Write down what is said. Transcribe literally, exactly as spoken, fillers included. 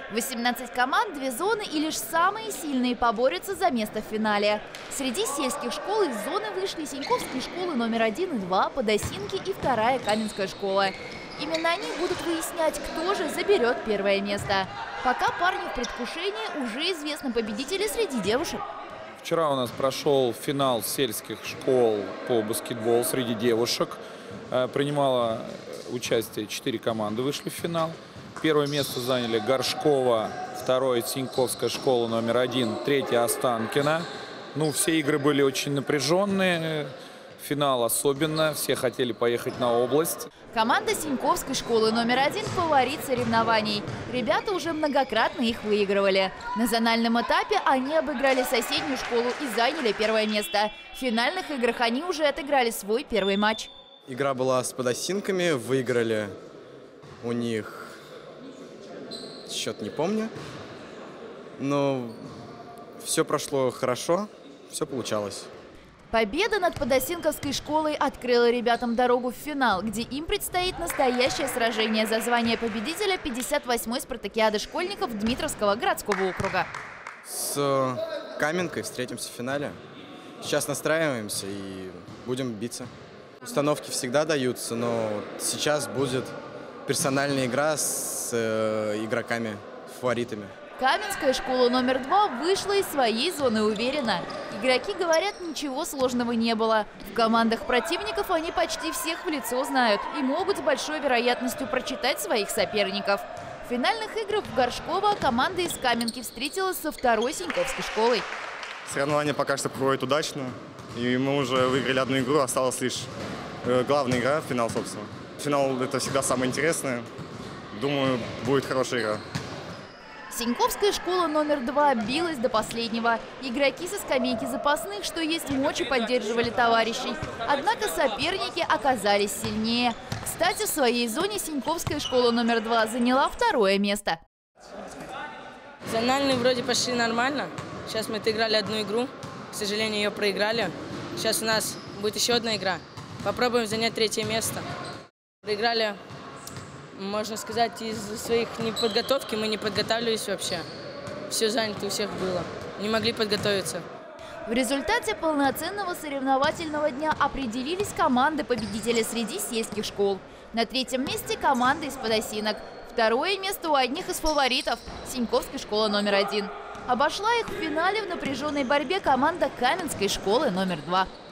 восемнадцать команд, две зоны и лишь самые сильные поборются за место в финале. Среди сельских школ из зоны вышли Синьковские школы номер один и два, Подосинки и вторая Каменская школа. Именно они будут выяснять, кто же заберет первое место. Пока парни в предвкушении, уже известны победители среди девушек. Вчера у нас прошел финал сельских школ по баскетболу среди девушек. Принимало участие четыре команды, вышли в финал. Первое место заняли Горшкова, второе Синьковская школа номер один, третье Останкино. Ну, все игры были очень напряженные, финал особенно, все хотели поехать на область. Команда Синьковской школы номер один – фаворит соревнований. Ребята уже многократно их выигрывали. На зональном этапе они обыграли соседнюю школу и заняли первое место. В финальных играх они уже отыграли свой первый матч. Игра была с Подосинками, выиграли у них, счет не помню, но все прошло хорошо, все получалось. Победа над Подосинковской школой открыла ребятам дорогу в финал, где им предстоит настоящее сражение за звание победителя пятьдесят восьмой спартакиады школьников Дмитровского городского округа. С Каменкой встретимся в финале. Сейчас настраиваемся и будем биться. Установки всегда даются, но сейчас будет персональная игра с э, игроками, фаворитами. Каменская школа номер два вышла из своей зоны уверенно. Игроки говорят, ничего сложного не было. В командах противников они почти всех в лицо знают и могут с большой вероятностью прочитать своих соперников. В финальных играх в Горшково команда из Каменки встретилась со второй Синьковской школой. Соревнования пока что проходят удачно. И мы уже выиграли одну игру, осталась лишь главная игра, финал, собственно. Финал – это всегда самое интересное. Думаю, будет хорошая игра. Синьковская школа номер два билась до последнего. Игроки со скамейки запасных, что есть мочи, поддерживали товарищей. Однако соперники оказались сильнее. Кстати, в своей зоне Синьковская школа номер два заняла второе место. Зональные вроде пошли нормально. Сейчас мы отыграли одну игру. К сожалению, ее проиграли. Сейчас у нас будет еще одна игра. Попробуем занять третье место. Проиграли, можно сказать, из-за своих неподготовки. Мы не подготавливались вообще. Все занято у всех было. Не могли подготовиться. В результате полноценного соревновательного дня определились команды-победители среди сельских школ. На третьем месте команда из Подосинок. Второе место у одних из фаворитов – Синьковской школы номер один. Обошла их в финале в напряженной борьбе команда Каменской школы номер два.